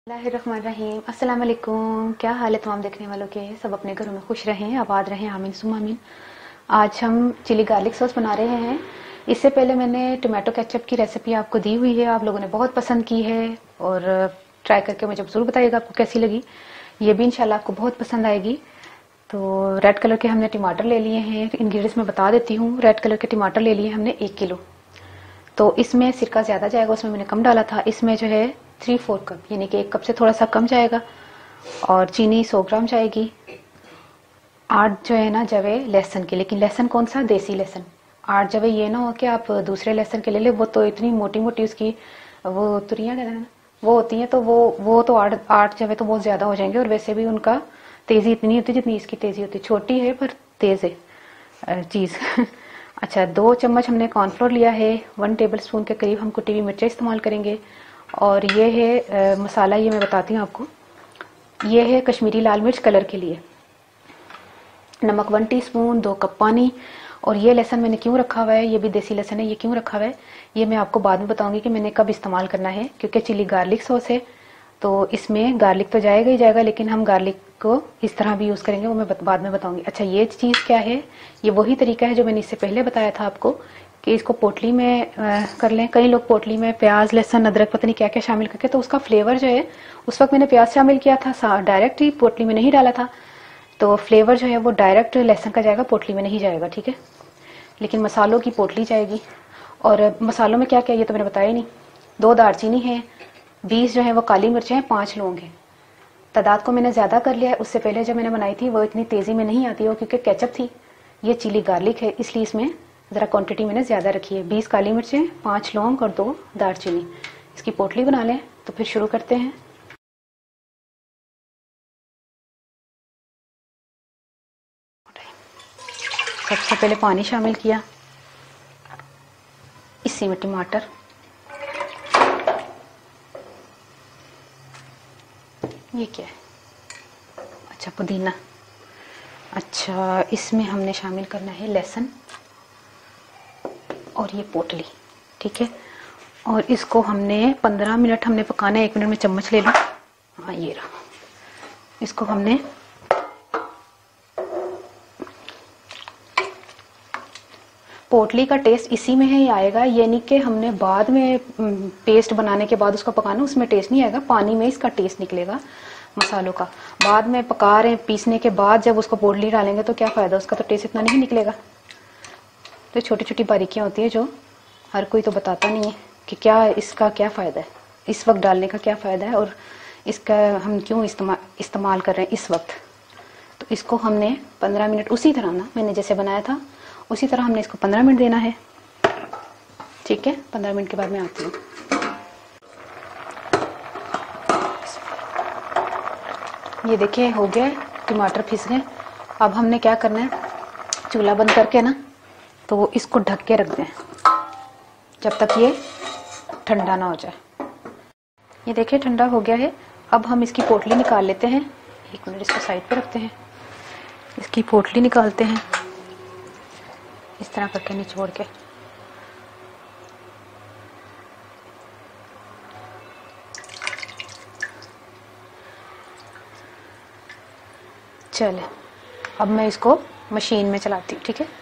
बिस्मिल्लाहिर्रहमानिर्रहीम। अस्सलाम वालेकुम। क्या हाल है तमाम देखने वालों के? सब अपने घरों में खुश रहें, आबाद रहें, आमीन सुम्मा आमीन। आज हम चिली गार्लिक सॉस बना रहे हैं। इससे पहले मैंने टोमेटो केचप की रेसिपी आपको दी हुई है, आप लोगों ने बहुत पसंद की है और ट्राई करके मुझे ज़रूर बताइएगा आपको कैसी लगी। ये भी इंशाल्लाह आपको बहुत पसंद आएगी। तो रेड कलर के हमने टमाटर ले लिए हैं। इंग्रेडिएंट्स में बता देती हूँ। रेड कलर के टमाटर ले लिए हमने 1 किलो। तो इसमें सिरका ज़्यादा जाएगा, उसमें मैंने कम डाला था। इसमें जो है 3/4 कप यानी कि 1 कप से थोड़ा सा कम जाएगा। और चीनी 100 ग्राम जाएगी। 8 जो है ना जवे लहसुन के, लेकिन लहसुन कौन सा? देसी लहसुन। 8 जवे ये ना हो कि आप दूसरे लहसुन के ले ले, वो तो इतनी मोटी मोटी उसकी वो तुरियां कहते हैं ना, वो होती हैं। तो वो तो 8 जवे तो बहुत ज्यादा हो जाएंगे। और वैसे भी उनका तेजी इतनी होती जितनी इसकी तेजी होती। छोटी है पर तेज है चीज। अच्छा, 2 चम्मच हमने कॉर्नफ्लोर लिया है। 1 टेबल स्पून के करीब हम कुटी हुई मिर्चें इस्तेमाल करेंगे। और ये है मसाला, ये मैं बताती हूँ आपको। ये है कश्मीरी लाल मिर्च कलर के लिए। नमक 1 टीस्पून, 2 कप पानी। और ये लहसुन मैंने क्यों रखा हुआ है, ये भी देसी लहसुन है, ये क्यों रखा हुआ है ये मैं आपको बाद में बताऊंगी कि मैंने कब इस्तेमाल करना है। क्योंकि चिली गार्लिक सॉस है तो इसमें गार्लिक तो जाएगा ही जाएगा, लेकिन हम गार्लिक को इस तरह भी यूज करेंगे, वो मैं बाद में बताऊंगी। अच्छा, ये चीज क्या है? ये वही तरीका है जो मैंने इससे पहले बताया था आपको कि इसको पोटली में कर लें। कई लोग पोटली में प्याज लहसुन अदरक पता नहीं क्या क्या शामिल करके, तो उसका फ्लेवर जो है, उस वक्त मैंने प्याज शामिल किया था, डायरेक्ट ही पोटली में नहीं डाला था, तो फ्लेवर जो है वो डायरेक्ट लहसुन का जाएगा, पोटली में नहीं जाएगा। ठीक है, लेकिन मसालों की पोटली जाएगी। और मसालों में क्या क्या ये तो मैंने बताया ही नहीं। 2 दालचीनी है, 20 जो है वो काली मिर्चें हैं, 5 लौंग हैं। तादाद को मैंने ज्यादा कर लिया है, उससे पहले जब मैंने बनाई थी वो इतनी तेजी में नहीं आती हो क्योंकि केचप थी। ये चिली गार्लिक है, इसलिए इसमें जरा क्वांटिटी मैंने ज्यादा रखी है। 20 काली मिर्चें, 5 लौंग और 2 दालचीनी। इसकी पोटली बना लें। तो फिर शुरू करते हैं। सबसे पहले पानी शामिल किया, इसी में टमाटर, ये क्या है? अच्छा, पुदीना। अच्छा, इसमें हमने शामिल करना है लहसुन और ये पोटली। ठीक है, और इसको हमने 15 मिनट हमने पकाना है। 1 मिनट में चम्मच ले लो। हाँ, ये रहा। इसको हमने पोटली का टेस्ट इसी में ही आएगा, ये नहीं कि हमने बाद में पेस्ट बनाने के बाद उसको पकाना, उसमें टेस्ट नहीं आएगा। पानी में इसका टेस्ट निकलेगा मसालों का। बाद में पका रहे हैं, पीसने के बाद जब उसको पोटली डालेंगे तो क्या फायदा, उसका तो टेस्ट इतना नहीं निकलेगा। तो छोटी छोटी बारीकियां होती है जो हर कोई तो बताता नहीं है कि क्या इसका क्या फायदा है, इस वक्त डालने का क्या फायदा है और इसका हम क्यों इस्तेमाल कर रहे हैं इस वक्त। तो इसको हमने 15 मिनट उसी तरह ना मैंने जैसे बनाया था उसी तरह हमने इसको 15 मिनट देना है। ठीक है, 15 मिनट के बाद मैं आती हूँ। ये देखिए हो गया, टमाटर फिस गए। अब हमने क्या करना है, चूल्हा बंद करके ना तो इसको ढक के रख दें जब तक ये ठंडा ना हो जाए। ये देखिए ठंडा हो गया है। अब हम इसकी पोटली निकाल लेते हैं। 1 मिनट इसको साइड पे रखते हैं। इसकी पोटली निकालते हैं इस तरह करके निचोड़ के। चले, अब मैं इसको मशीन में चलाती हूँ। ठीक है,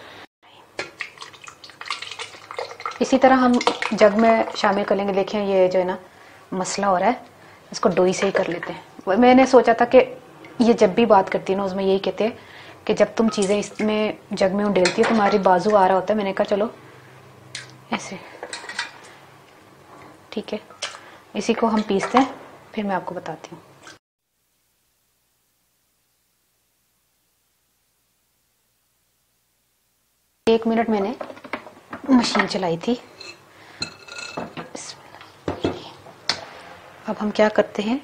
इसी तरह हम जग में शामिल कर लेंगे। देखें ये जो है ना मसला हो रहा है, इसको डोई से ही कर लेते हैं। मैंने सोचा था कि ये जब भी बात करती है ना उसमें यही कहते हैं कि जब तुम चीज़ें इसमें जग में उंडेलती है तुम्हारी बाजू आ रहा होता है। मैंने कहा चलो ऐसे। ठीक है, इसी को हम पीसते हैं, फिर मैं आपको बताती हूँ। एक मिनट मैंने मशीन चलाई थी। अब हम क्या करते हैं,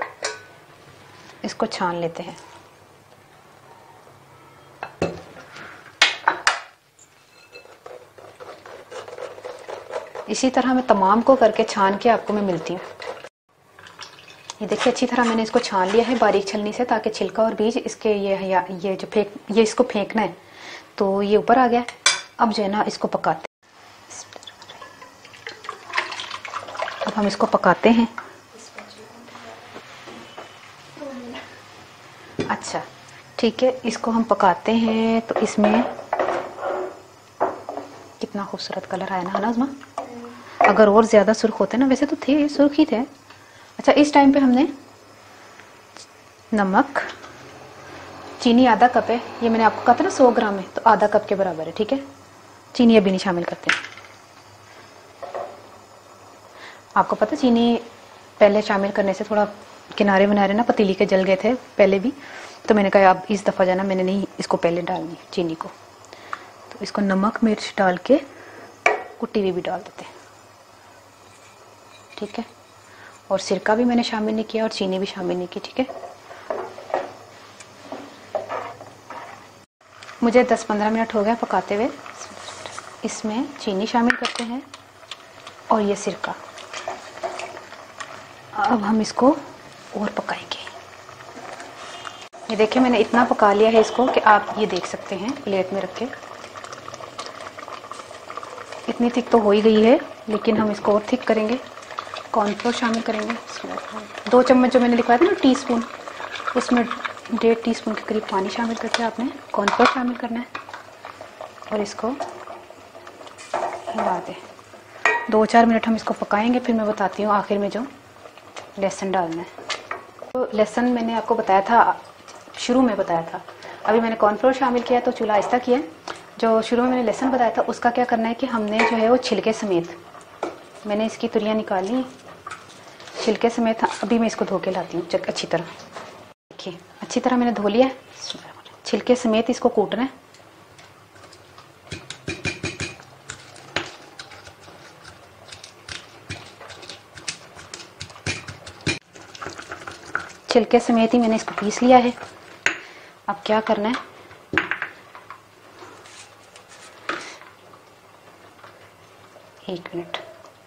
इसको छान लेते हैं। इसी तरह मैं तमाम को करके छान के आपको मैं मिलती हूँ। ये देखिए अच्छी तरह मैंने इसको छान लिया है बारीक छलनी से, ताकि छिलका और बीज इसके ये जो ये इसको फेंकना है तो ये ऊपर आ गया। अब जो है ना इसको पकाते, अब हम इसको पकाते हैं। अच्छा ठीक है, इसको हम पकाते हैं। तो इसमें कितना खूबसूरत कलर आया ना नाज़मा। अगर और ज़्यादा सुर्ख होते ना, वैसे तो थे सुर्ख ही थे। अच्छा, इस टाइम पे हमने नमक, चीनी आधा कप है, ये मैंने आपको कहा था ना 100 ग्राम है, तो आधा कप के बराबर है। ठीक है, चीनी अभी नहीं शामिल करते। आपको पता चीनी पहले शामिल करने से थोड़ा किनारे विनारे ना पतीली के जल गए थे पहले भी, तो मैंने कहा अब इस दफ़ा जाना मैंने नहीं इसको पहले डालनी चीनी को। तो इसको नमक मिर्च डाल के कुटी हुई भी डाल देते हैं। ठीक है, और सिरका भी मैंने शामिल नहीं किया और चीनी भी शामिल नहीं की। ठीक है, मुझे 10-15 मिनट हो गया पकाते हुए। इसमें चीनी शामिल करते हैं और ये सिरका। अब हम इसको और पकाएंगे। ये देखिए मैंने इतना पका लिया है इसको कि आप ये देख सकते हैं प्लेट में रख के। इतनी थिक तो हो ही गई है, लेकिन हम इसको और थिक करेंगे। कॉर्नफ्लोर शामिल करेंगे। 2 चम्मच जो मैंने लिखवाया था ना टीस्पून, उसमें 1.5 टीस्पून के करीब पानी शामिल करके आपने कॉर्नफ्लोर शामिल करना है और इसको हिला दें। 2-4 मिनट हम इसको पकाएंगे, फिर मैं बताती हूँ आखिर में जो लहसुन डालना है। तो लहसुन मैंने आपको बताया था, शुरू में बताया था। अभी मैंने कॉर्नफ्लोर शामिल किया तो चूल्हा आहिस्ता किया। जो शुरू में मैंने लहसुन बताया था उसका क्या करना है कि हमने जो है वो छिलके समेत, मैंने इसकी तुरियाँ निकाली छिलके समेत। अभी मैं इसको धो के लाती हूँ अच्छी तरह। देखिए अच्छी तरह मैंने धो लिया है, छिलके समेत इसको कूटना है। छिलके समेत ही मैंने इसको पीस लिया है। अब क्या करना है, एक मिनट,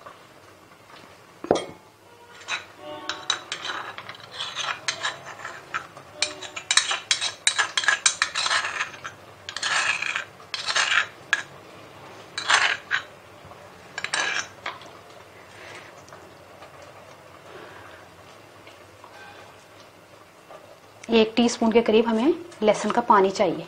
एक टीस्पून के करीब हमें लहसुन का पानी चाहिए।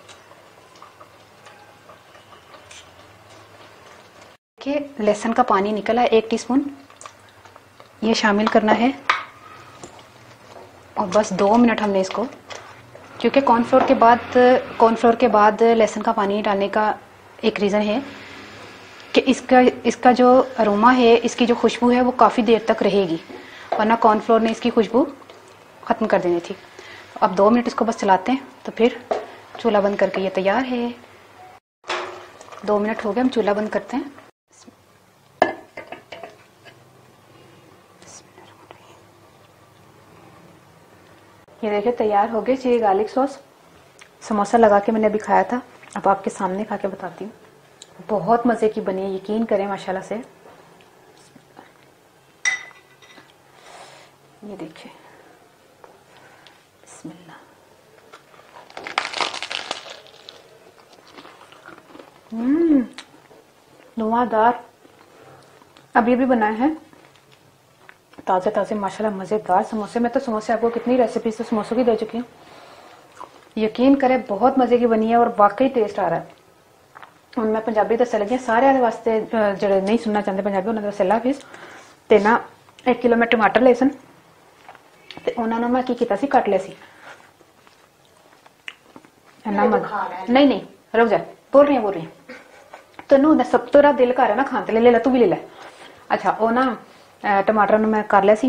देखिए लहसुन का पानी निकला है 1 टीस्पून, ये शामिल करना है। और बस 2 मिनट हमने इसको, क्योंकि कॉर्नफ्लोर के बाद लहसुन का पानी डालने का एक रीज़न है कि इसका जो अरोमा है, इसकी जो खुशबू है वो काफ़ी देर तक रहेगी, वरना कॉर्नफ्लोर ने इसकी खुशबू ख़त्म कर देनी थी। अब 2 मिनट इसको बस चलाते हैं, तो फिर चूल्हा बंद करके ये तैयार है। 2 मिनट हो गए, हम चूल्हा बंद करते हैं। ये देखिए तैयार हो गई चिली गार्लिक सॉस। समोसा लगा के मैंने अभी खाया था, अब आपके सामने खा के बताती हूँ। बहुत मज़े की बनी है, यकीन करें माशाल्लाह से। ये देखिए, बिस्मिल्लाह। धुआंधार, अभी भी बनाए हैं ताज़े ताज़े माशाल्लाह मज़ेदार समोसे। मैं तो समोसे आपको कितनी रेसिपीज तो समोसों की दे चुकी हूँ। यकीन करें बहुत मज़े की बनी है और वाकई टेस्ट आ रहा है। ਹੁਣ मैं पंजाबी दस लगी सारे वास्ते, जो नहीं सुनना चाहते पंजाबी उन्होंने दस हाफिज। तो ना 1 किलो मैं टमाटर ले सन, तो उन्होंने मैं की किया सी कट लिया सी। नहीं रुक जा, बोल रही है तेन सब तो दिल कर है ना खान, ले ला तू भी ले ला। अच्छा वो ना टमाटर मैं कर लिया सी,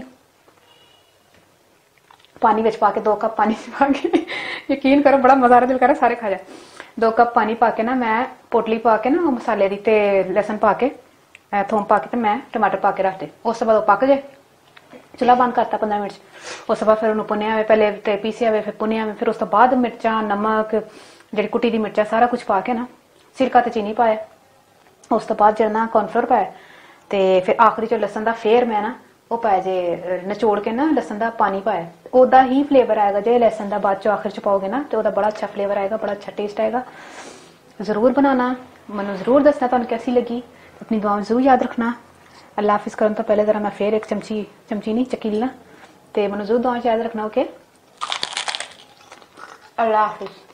पानी विच पा के 2 कप पानी पा के, यकीन करो बड़ा मजा आ रहा, दिल कर सारे खा जाए। 2 कप पानी पा के ना मैं पोटली पा के ना मसाले दी ते लहसुन पा के थोम पा के ते मैं टमाटर पा के रख दे। उस बाद पक जाए, चूल्हा बंद करता 15 मिनट। उस बाद फिर उन्होंने भुनिया पहले ते पीसिया हुए, फिर भुनिया फिर उस तो बाद मिर्चा नमक जी कुटी दी मिर्चा सारा कुछ पा के ना सिरका ते चीनी पाया। उस तो बाद जो ना कॉर्नफ्लोर पाया, तो फिर आखिरी जो लसन का फिर मैं ना वो पाया जे नचोड़ के ना लसन का पानी पाया। ओदा ही फ्लेवर आएगा जो लहसन का बाद चो आखिर च पाओगे ना, तो बड़ा अच्छा फ्लेवर आएगा, बड़ा अच्छा टेस्ट आएगा। जरूर बनाना, मैं जरूर दसना तुहानू कैसी लगी। अपनी दुआओं जरूर याद रखना। अल्लाह हाफिज करन तो पहले जरा मैं फिर एक चमची नहीं चकी ला, तो मैं जरूर दुआओं याद रखना। ओके। अल्लाह हाफिज।